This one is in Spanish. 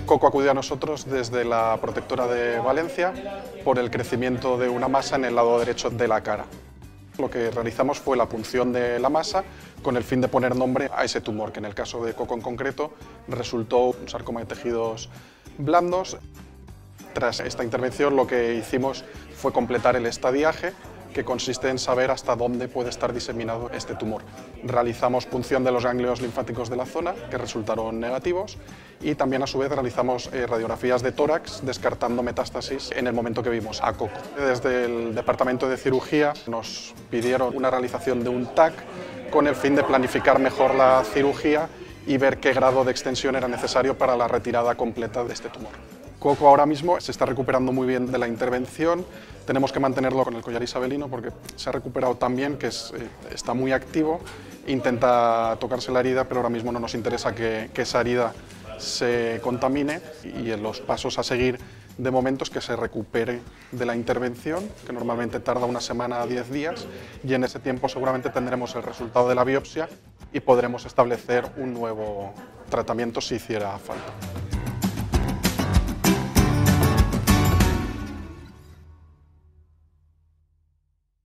Coco acudió a nosotros desde la protectora de Valencia por el crecimiento de una masa en el lado derecho de la cara. Lo que realizamos fue la punción de la masa con el fin de poner nombre a ese tumor, que en el caso de Coco en concreto resultó un sarcoma de tejidos blandos. Tras esta intervención lo que hicimos fue completar el estadiaje, que consiste en saber hasta dónde puede estar diseminado este tumor. Realizamos punción de los ganglios linfáticos de la zona, que resultaron negativos, y también a su vez realizamos radiografías de tórax, descartando metástasis en el momento que vimos a Coco. Desde el departamento de cirugía nos pidieron una realización de un TAC con el fin de planificar mejor la cirugía y ver qué grado de extensión era necesario para la retirada completa de este tumor. Coco ahora mismo se está recuperando muy bien de la intervención, tenemos que mantenerlo con el collar isabelino porque se ha recuperado tan bien que está muy activo, intenta tocarse la herida, pero ahora mismo no nos interesa que esa herida se contamine, y en los pasos a seguir de momento es que se recupere de la intervención, que normalmente tarda una semana a 10 días, y en ese tiempo seguramente tendremos el resultado de la biopsia y podremos establecer un nuevo tratamiento si hiciera falta.